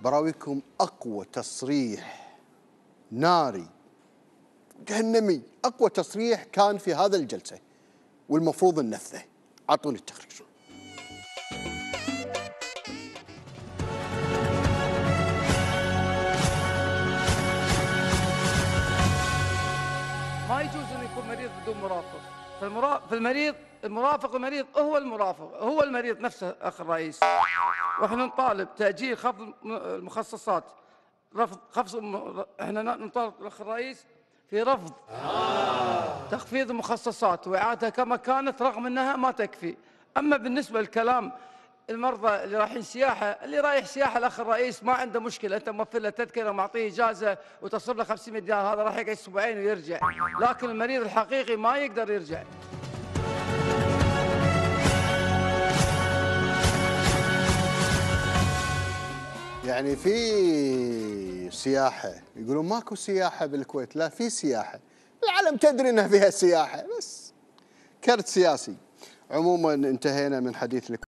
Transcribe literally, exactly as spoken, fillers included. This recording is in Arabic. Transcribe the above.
براويكم أقوى تصريح ناري جهنمي، أقوى تصريح كان في هذا الجلسة والمفروض ننفذه. أعطوني التقرير. ما يجوز أن يكون مريض بدون مرافق. فالمرا... فالمريض المرافق المريض هو المرافق، هو المريض نفسه أخ الرئيس. وإحنا نطالب تأجيل خفض المخصصات، رفض خفض م... إحنا نطالب الأخ الرئيس في رفض آه. تخفيض المخصصات وإعادتها كما كانت رغم أنها ما تكفي. أما بالنسبة للكلام المرضى اللي رايحين سياحة، اللي رايح سياحة الأخ الرئيس ما عنده مشكلة، أنت موفر له تذكرة ومعطيه إجازة وتصرف له خمسمئة دينار، هذا راح يقعد أسبوعين ويرجع. لكن المريض الحقيقي ما يقدر يرجع. يعني في سياحة، يقولون ماكو سياحة بالكويت، لا في سياحة، العالم تدري أنها فيها سياحة، بس كرت سياسي. عموما انتهينا من حديث الكويت.